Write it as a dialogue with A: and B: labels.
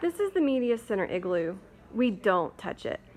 A: This is the Media Center igloo. We don't touch it.